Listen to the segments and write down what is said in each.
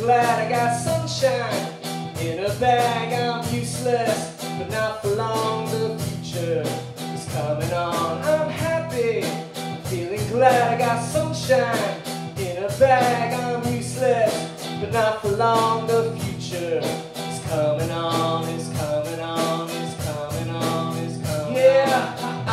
glad I got sunshine in a bag. I'm useless, but not for long. The future is coming on. I'm happy, feeling glad I got sunshine in a bag. I'm useless, but not for long. The future is coming on, is coming on, is coming on, is coming yeah.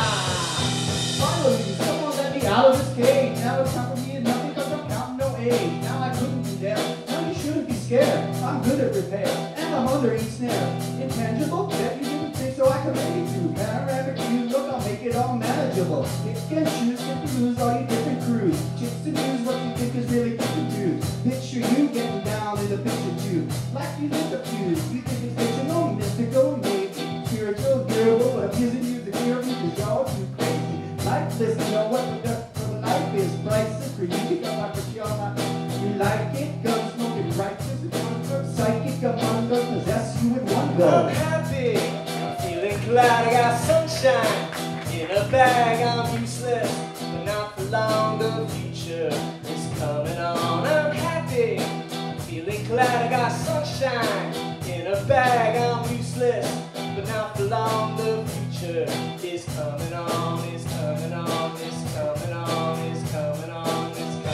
Finally, someone let me out of this cage. Now it's time for me and nothing because I'm counting no age. Now I couldn't be there. Now you shouldn't be scared. I'm good at repair, and I'm under each snare. Intangible, bet you didn't think so I could make it through. Panoramic view, look, I'll make it all manageable. Pick and choose, get to lose all your different crews. Chicks to news, what you think is really good to do. Picture you getting down in the picture too. Like you live the fuse, you think it's fictional, mystical, maybe spiritual, durable, but abusing you to hear me because y'all too crazy. Lifeless, you know what the life is priceless for you because I put you on my. You like it, gun smoking righteous, it's one psychic among us, possess you with one go. I'm happy, I'm feeling glad I got sunshine in a bag. I'm useless, but not for long. The future is coming on. I'm happy, I'm feeling glad I got sunshine in a bag. I'm useless, but not for long. The future is coming on, is coming on, is coming on, is coming on, is coming on.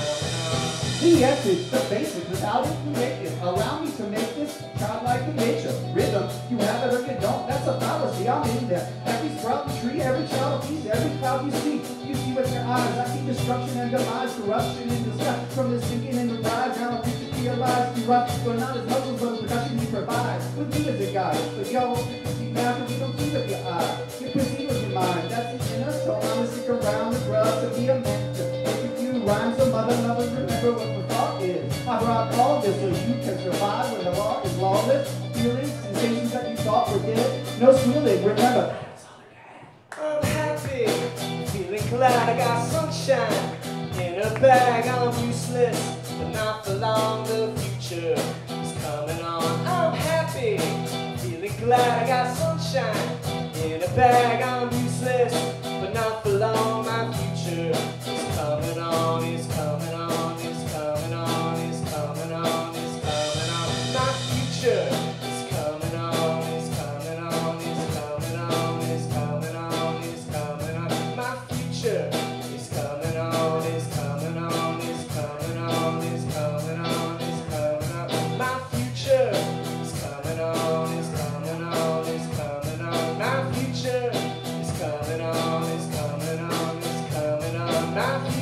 The essence, the basics, without it you make it. Allow me to make this childlike in nature. Rhythm, you have it or you don't, that's a fallacy, I'm in there. Every sprouting tree, every child piece, every cloud you see with your eyes. I see destruction and demise, corruption in the sky. From the sinking in the rise, now I'm picture to your lives. You rock, you're not as much as the production you provide. With you as a guide, but yo, you now because you don't see with your eye. You perceive with your mind, that's the inner soul. I'm gonna stick around the grub to be a mentor. Rhymes of mother lovers, remember what the thought is. I brought all this so you can survive when the law is lawless. Feelings, sensations that you thought were dead. No squealing, remember, that's all it had. I'm happy, feeling glad I got sunshine in a bag. I'm useless, but not for long. The future is coming on. I'm happy, feeling glad I got sunshine in a bag. I'm useless, but not for long. My future is coming on, is coming on, is coming on, is coming on, is coming on. My future is coming on, is coming on, is coming on, is coming on, is coming on. My future is coming on, is coming on, is coming on, is coming on, is coming on. My future is coming on, is coming on, is coming on. My future is coming on, is coming on, is coming on. My future